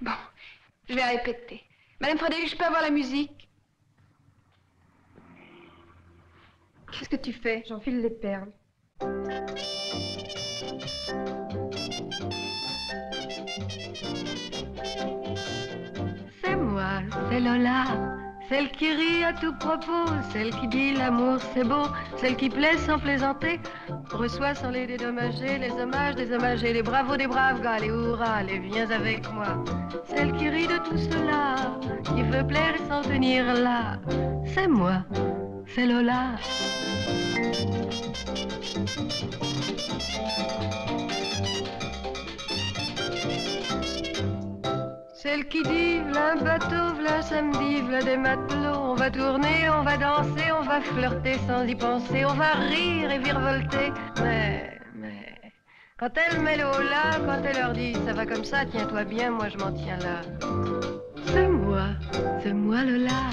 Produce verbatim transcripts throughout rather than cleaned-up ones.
Bon, je vais répéter. Madame Frédéric, je peux avoir la musique? Qu'est-ce que tu fais? J'enfile les perles. C'est moi, c'est Lola, celle qui rit à tout propos, celle qui dit l'amour c'est beau, celle qui plaît sans plaisanter, reçoit sans les dédommager, les hommages désommagés, les bravos des braves gars, les hurrahs, les viens avec moi. Celle qui rit de tout cela, qui veut plaire et s'en tenir là, c'est moi, c'est Lola. Celle qui dit, v'là un bateau, v'là un samedi, v'là des matelots. On va tourner, on va danser, on va flirter sans y penser. On va rire et virevolter. Mais, mais, quand elle met le haut là, quand elle leur dit, ça va comme ça, tiens-toi bien, moi je m'en tiens là. C'est moi, c'est moi Lola.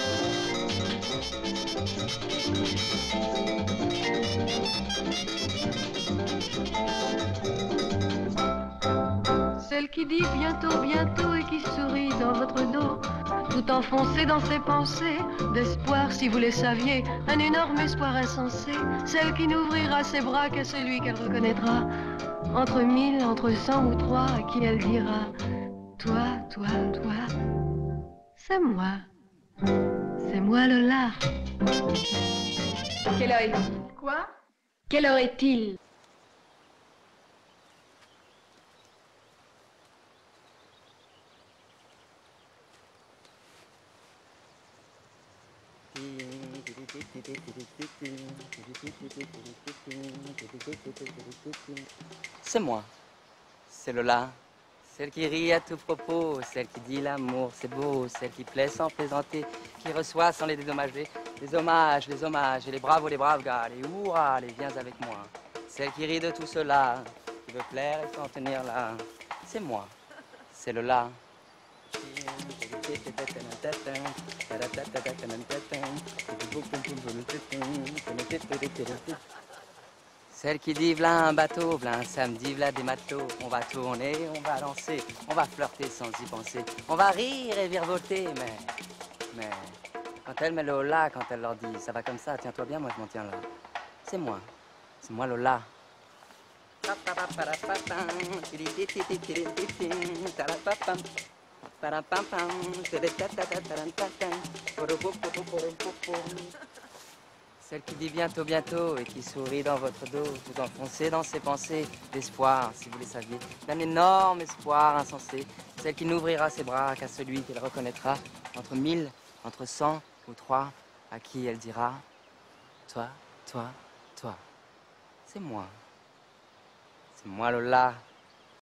Celle qui dit bientôt, bientôt et qui sourit dans votre dos, tout enfoncé dans ses pensées, d'espoir si vous les saviez, un énorme espoir insensé. Celle qui n'ouvrira ses bras qu'à celui qu'elle reconnaîtra, entre mille, entre cent ou trois, à qui elle dira, toi, toi, toi, c'est moi, c'est moi Lola. Quelle heure est-il? Quoi? Quelle heure est-il? C'est moi, c'est Lola, celle qui rit à tout propos, celle qui dit l'amour c'est beau, celle qui plaît sans plaisanter, qui reçoit sans les dédommager, les hommages, les hommages, et les bravos, les braves gars, les hurrahs, les viens avec moi. Celle qui rit de tout cela, qui veut plaire et s'en tenir là, c'est moi, c'est Lola. Celle qui dit v'là un bateau, v'là un samedi, v'là des matelots. On va tourner, on va danser, on va flirter sans y penser. On va rire et virevolter, mais... Mais... Quand elle met le là, quand elle leur dit ça va comme ça, tiens-toi bien, moi je m'en tiens là. C'est moi, c'est moi Lola. Celle qui dit bientôt, bientôt et qui sourit dans votre dos, tout enfoncé dans ses pensées, d'espoir, si vous les saviez, d'un énorme espoir insensé. Celle qui n'ouvrira ses bras qu'à celui qu'elle reconnaîtra, entre mille, entre cent ou trois, à qui elle dira, toi, toi, toi, c'est moi, c'est moi Lola.